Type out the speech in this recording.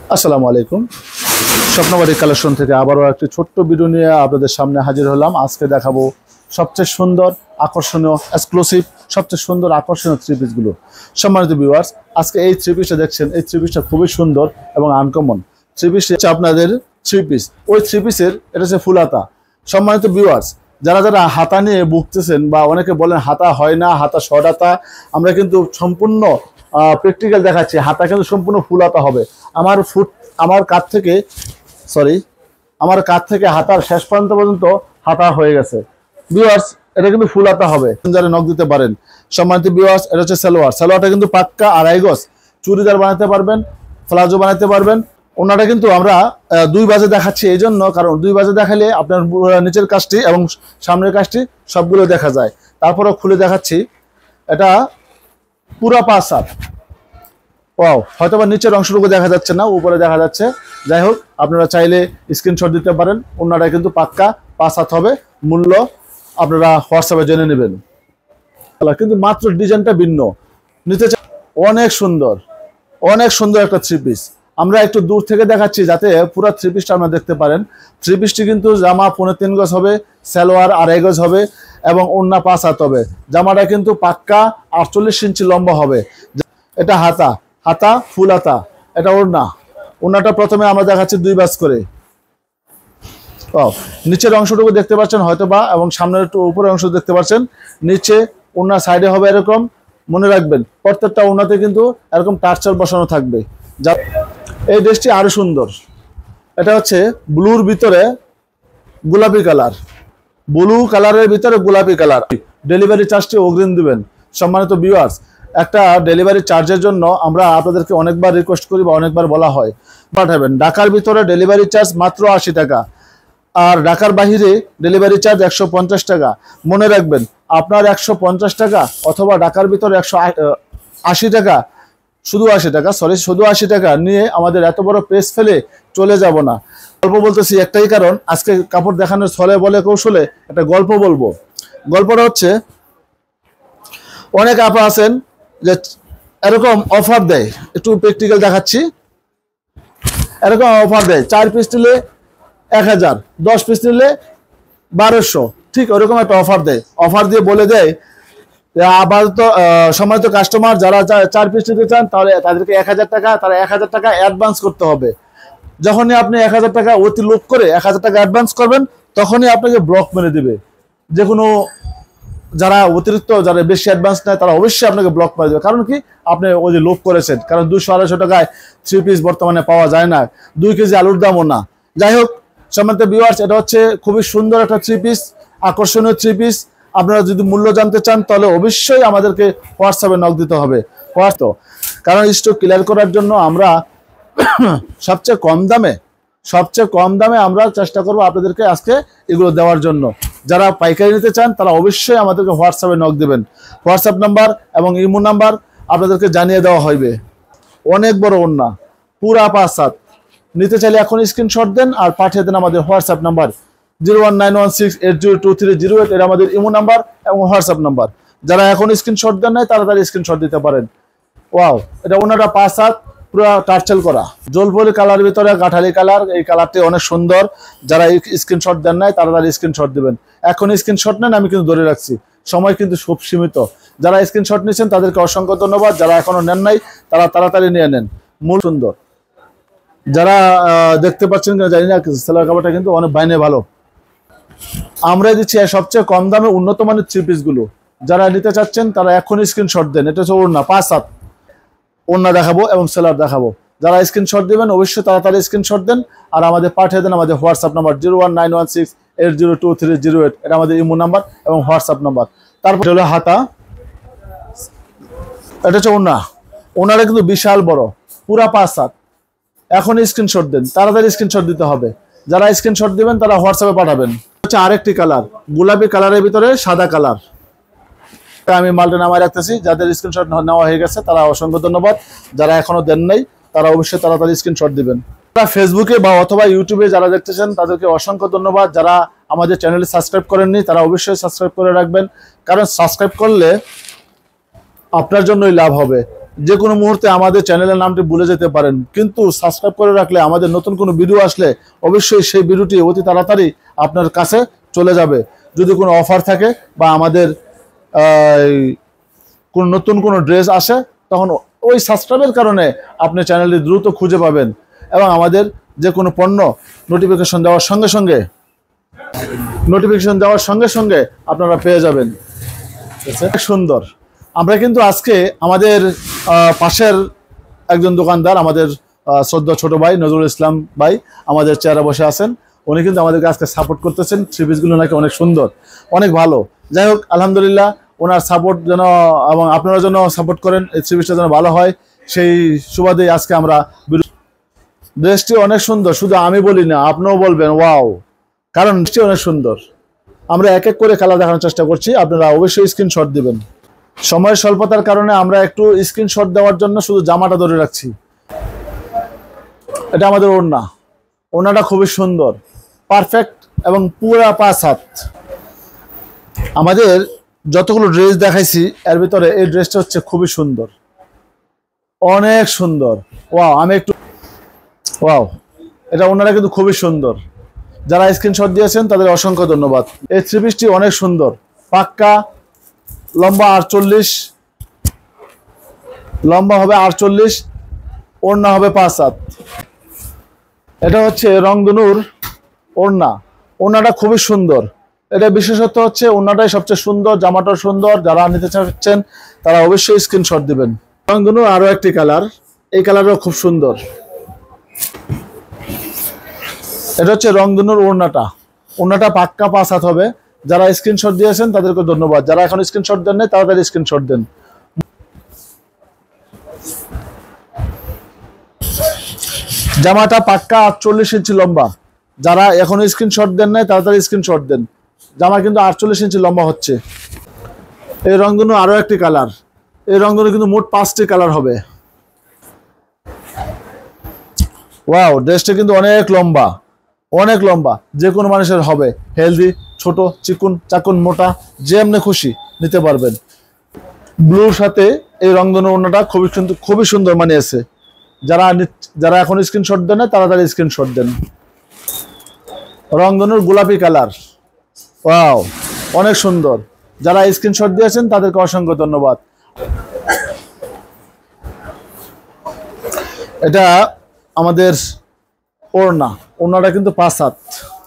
আসসালামু আলাইকুম। স্বপ্নবাড়ি কালেকশন থেকে আবারও একটি ছোট্ট ভিডিও নিয়ে আপনাদের সামনে হাজির হলাম। আজকে দেখাবো সবচেয়ে সুন্দর, আকর্ষণীয়, এক্সক্লুসিভ, সবচেয়ে সুন্দর আকর্ষণীয় থ্রি পিসগুলো। সম্মানিত ভিউয়ার্স, আজকে এই থ্রি পিসটা দেখছেন, এই থ্রি পিসটা খুবই সুন্দর এবং আনকমন। থ্রি পিস হচ্ছে আপনাদের থ্রি পিস, ওই থ্রি পিসের এটা হচ্ছে ফুল হাতা। সম্মানিত ভিউয়ার্স, যারা যারা হাতা নিয়ে ভুগতেছেন বা অনেকে বলেন হাতা হয় না, হাতা শর্ট হাতা, আমরা কিন্তু সম্পূর্ণ প্র্যাকটিক্যাল দেখাচ্ছি। হাতা কিন্তু সম্পূর্ণ ফুল হাতা হবে। আমার কাঁধ থেকে হাতার শেষ প্রান্ত পর্যন্ত হাতা হয়ে গেছে। ভিউয়ার্স, এটা কিন্তু ফুল হাতা হবে, যারা নক দিতে পারেন। সম্মানিত ভিউয়ার্স, এটা হচ্ছে সালোয়ারটা কিন্তু পাক্কা আড়াই গজ। চুড়িদার বানাতে পারবেন, প্লাজো বানাতে পারবেন। ওনাটা কিন্তু আমরা দুই বাজে দেখাচ্ছি এই জন্য, কারণ দুই বাজে দেখালে আপনার নিচের কাজটি এবং সামনের কাজটি সবগুলো দেখা যায়। তারপরেও খুলে দেখাচ্ছি, এটা পুরা 5 হাত। ওয়াও, হয়তো বা নিচের অংশটুকু দেখা যাচ্ছে না, উপরে দেখা যাচ্ছে। যাই হোক, আপনারা চাইলে স্ক্রিনশট দিতে পারেন। ওনাটা কিন্তু পাক্কা 5 হাত হবে। মূল্য আপনারা হোয়াটসঅ্যাপে জেনে নেবেন। কিন্তু মাত্র ডিজাইনটা ভিন্ন। নিতে চাই, অনেক সুন্দর, অনেক সুন্দর একটা থ্রি পিস। আমরা একটু দূর থেকে দেখাচ্ছি যাতে পুরো থ্রি পিসটা আপনারা দেখতে পারেন। থ্রি পিসটি কিন্তু জামা 3.5 গজ হবে, সালোয়ার আড়াই গজ হবে এবং ওড়না 5 হাত হবে। জামাটা কিন্তু পাক্কা 48 ইঞ্চি লম্বা হবে। এটা হাতা ফুল হাতা। এটা ওড়নাটা প্রথমে আমরা দেখাচ্ছি 2 ভাঁজ করে। নিচের অংশটুকু দেখতে পাচ্ছেন হয়তোবা, এবং সামনের একটু উপরের অংশ দেখতে পাচ্ছেন। নিচে ওড়না সাইডে হবে এরকম। মনে রাখবেন, প্রত্যেকটা ওড়নাতে কিন্তু এরকম টার্চার বসানো থাকবে। যা এই ড্রেসটি আরো সুন্দর। এটা হচ্ছে ব্লুর ভিতরে গোলাপি কালার, ব্লু কালারের ভিতরে গোলাপি কালার। ডেলিভারি চার্জটি অগ্রিম দিবেন। সম্মানিত ভিউয়ার্স, একটা ডেলিভারি চার্জের জন্য আমরা আপনাদেরকে অনেকবার রিকোয়েস্ট করি বা অনেকবার বলা হয়, পাঠাবেন। ঢাকার ভিতরে ডেলিভারি চার্জ মাত্র 80 টাকা, আর ঢাকার বাহিরে ডেলিভারি চার্জ 150 টাকা। মনে রাখবেন, আপনার 150 টাকা অথবা ঢাকার ভিতরে 180 টাকা, শুধু 80 টাকা নিয়ে আমাদের এত বড় পেজ ফেলে চলে যাব না। গল্প বলতেছি একটাই কারণ, আজকে কাপড় দেখানোর ছলে বলে কৌশলে একটা গল্প বলবো। গল্পটা হচ্ছে, অনেক আপা আছেন যে এরকম অফার দেয়, একটু প্র্যাকটিক্যাল দেখাচ্ছি। এরকম অফার দেয়, 4 পিস নিলে 1000, 10 পিস নিলে 1200, ঠিক ওরকম একটা অফার দেয়। অফার দিয়ে বলে দেয়, আপাতত সম্মানিত কাস্টমার যারা 4 পিস নিতে চান তাহলে তাদেরকে 1000 টাকা, তারা 1000 টাকা অ্যাডভান্স করতে হবে। যখনই আপনি 1000 টাকা অতি লোভ করে 1000 টাকা অ্যাডভান্স করবেন, তখনই আপনাকে ব্লক মেরে দিবে। যে কোনো যারা অতিরিক্ত, যারা বেশি অ্যাডভান্স নেয় তারা অবশ্যই আপনাকে ব্লক করে দেবে। কারণ কি, আপনি ওই যে লোভ করেছেন। কারণ 200-250 টাকায় থ্রি পিস বর্তমানে পাওয়া যায় না, 2 কেজি আলুর দামও না। যাই হোক, সম্মানিত ভিউয়ার্স, এটা হচ্ছে খুবই সুন্দর একটা থ্রি পিস, আকর্ষণীয় থ্রি পিস। আপনারা যদি মূল্য জানতে চান তাহলে অবশ্যই আমাদেরকে হোয়াটসঅ্যাপে নক দিতে হবে। কারণ স্টক ক্লিয়ার করার জন্য আমরা সবচেয়ে কম দামে আমরা চেষ্টা করবো আপনাদেরকে আজকে এগুলো দেওয়ার জন্য। যারা পাইকারি নিতে চান তারা অবশ্যই আমাদেরকে হোয়াটসঅ্যাপে নক দেবেন। হোয়াটসঅ্যাপ নাম্বার এবং ইমো নাম্বার আপনাদেরকে জানিয়ে দেওয়া হবে। অনেক বড় ওড়না, পুরা 5 হাত। নিতে চাইলে এখন স্ক্রিনশট দেন আর পাঠিয়ে দেন আমাদের হোয়াটসঅ্যাপ নাম্বার 01916802308। এটা আমাদের ইমো নাম্বার এবং হোয়াটসঅ্যাপ নাম্বার। যারা এখন স্ক্রিনশট দেন নাই তারা স্ক্রিনশট দিতে পারেন। ওয়াও, এটা ওনাটা 5 হাত, পুরো টার্চেল করা, জলপরি কালার ভিতরে কাঠালি কালার। এই কালারটি অনেক সুন্দর। যারা স্ক্রিনশট দেন নাই তারা স্ক্রিনশট দিবেন। এখন স্ক্রিনশট নেন, আমি কিন্তু ধরে রাখছি, সময় কিন্তু খুব সীমিত। যারা স্ক্রিনশট নিয়েছেন তাদেরকে অসংখ্য ধন্যবাদ। যারা এখনো নেন নাই তারা তাড়াতাড়ি নিয়ে নেন। মূল সুন্দর, যারা দেখতে পাচ্ছেন কিনা জানি না, সেলার কাপড়টা কিন্তু অনেক বাইনে ভালো। আমরা দিচ্ছি সবচেয়ে কম দামে উন্নত মানের থ্রি পিস গুলো। যারা নিতে চাচ্ছেন তারা এখন স্ক্রিনশট দেন। এটা হচ্ছে ওড়না 5 হাত, ওড়না দেখাবো এবং সেলার দেখাবো। যারা স্ক্রিনশট দিবেন অবশ্যই তাড়াতাড়ি স্ক্রিনশট দেন আর আমাদের পাঠিয়ে দেন আমাদের হোয়াটসঅ্যাপ নাম্বার 01916802308। এটা আমাদের ইমো নাম্বার এবং হোয়াটসঅ্যাপ নাম্বার। তারপর হলো হাতা, এটা হচ্ছে ওড়নাটা কিন্তু বিশাল বড়, পুরা 5 হাত। এখন স্ক্রিনশট দেন, তাড়াতাড়ি স্ক্রিনশট দিতে হবে। যারা স্ক্রিনশট দিবেন তারা হোয়াটসঅ্যাপে পাঠাবেন। হচ্ছে আরেকটি কালার, গোলাপি কালারের ভিতরে সাদা কালার। আমি মালটা নামায় রাখতেছি। যাদের স্ক্রিনশট নেওয়া হয়ে গেছে তারা অসংখ্য ধন্যবাদ। যারা এখনো দেন নাই তারা অবশ্যই তাড়াতাড়ি স্ক্রিনশট দিবেন। যারা ফেসবুকে বা অথবা ইউটিউবে যারা দেখতেছেন তাদেরকে অসংখ্য ধন্যবাদ। যারা আমাদের চ্যানেলে সাবস্ক্রাইব করেননি তারা অবশ্যই সাবস্ক্রাইব করে রাখবেন, কারণ সাবস্ক্রাইব করলে আপনার জন্যই লাভ হবে। যে কোনো মুহূর্তে আমাদের চ্যানেলের নামটি ভুলে যেতে পারেন, কিন্তু সাবস্ক্রাইব করে রাখলে আমাদের নতুন কোনো ভিডিও আসলে অবশ্যই সেই ভিডিওটি অতি তাড়াতাড়ি আপনার কাছে চলে যাবে। যদি কোনো অফার থাকে বা আমাদের কোনো নতুন কোনো ড্রেস আসে, তখন ওই সাবস্ক্রাইবের কারণে আপনি চ্যানেলটি দ্রুত খুঁজে পাবেন এবং আমাদের যে কোনো পণ্য নোটিফিকেশন দেওয়ার সঙ্গে সঙ্গে আপনারা পেয়ে যাবেন। সুন্দর। আমরা কিন্তু আজকে আমাদের পাশের একজন দোকানদার, আমাদের শ্রদ্ধা ছোট ভাই নজরুল ইসলাম ভাই আমাদের চেয়ারে বসে আছেন। উনি কিন্তু আমাদেরকে আজকে সাপোর্ট করতেছেন। থ্রি পিসগুলো নাকি অনেক সুন্দর, অনেক ভালো। যাই হোক, আলহামদুলিল্লাহ, ওনার সাপোর্ট যেন এবং আপনারা যেন সাপোর্ট করেন, এই থ্রি পিসটা যেন ভালো হয়, সেই সুবাদেই আজকে আমরা। ড্রেসটি অনেক সুন্দর, শুধু আমি বলি না, আপনিও বলবেন ওয়াও, কারণ ড্রেসটি অনেক সুন্দর। আমরা এক এক করে কালার দেখানোর চেষ্টা করছি, আপনারা অবশ্যই স্ক্রিনশট দিবেন। সময়ের স্বল্পতার কারণে আমরা একটু স্ক্রিনশট দেওয়ার জন্য শুধু জামাটা ধরে রাখছি। এটা আমাদের ওড়না, ওড়নাটা খুবই সুন্দর, পারফেক্ট এবং পুরা 5 হাত। আমাদের যতগুলো ড্রেস দেখাইছি এর ভিতরে এই ড্রেসটা হচ্ছে খুবই সুন্দর, অনেক সুন্দর। ওয়াও, ওয়াও, এটা ওড়নাটা কিন্তু খুবই সুন্দর। যারা স্ক্রিনশট দিয়েছেন তাদের অসংখ্য ধন্যবাদ। এই থ্রি পিসটি অনেক সুন্দর, পাক্কা লম্বা 48, লম্বা হবে 48, ওড়না হবে 5 হাত। এটা হচ্ছে রংধনুর ওড়না, ওড়নাটা খুবই সুন্দর। এটা বিশেষত্ব হচ্ছে ওড়নাটাই সবচেয়ে সুন্দর, জামাটাও সুন্দর। যারা নিতে চাচ্ছেন তারা অবশ্যই স্ক্রিনশট দিবেন। রংধনুর আরো একটি কালার, এই কালারও খুব সুন্দর। এটা হচ্ছে রংধনুর ওড়নাটা পাক্কা 5 হাত হবে। যারা স্ক্রিনশট দিয়েছেন তাদেরকে ধন্যবাদ। যারা এখন স্ক্রিনশট দেন নাই তাড়াতাড়ি স্ক্রিনশট দেন। জামাটা পাক্কা 48 ইঞ্চি লম্বা। যারা এখনো স্ক্রিনশট দেন নাই তাড়াতাড়ি স্ক্রিনশট দেন। জামা কিন্তু 48 ইঞ্চি লম্বা হচ্ছে। এই রংধনু আরো একটি কালার, এই রংধনু কিন্তু মোট 5টি কালার হবে। ওয়াও, ড্রেসটা কিন্তু অনেক লম্বা, অনেক লম্বা, যে কোনো মানুষের হবে। হেলদি, ছোট, চিকুন, চাকুন, মোটা, যেমনি খুশি নিতে পারবেন। ব্লুর সাথে এই রংধনু ওড়নাটা খুবই সুন্দর মানিয়েছে। যারা এখন স্ক্রিনশট দেন না তাড়াতাড়ি স্ক্রিনশট দেন। রংধনুর গোলাপি কালার, ওয়াও, অনেক সুন্দর। যারা স্ক্রিনশট দিয়েছেন তাদেরকে অসংখ্য ধন্যবাদ। এটা আমাদের ওড়নাটা কিন্তু 5 হাত।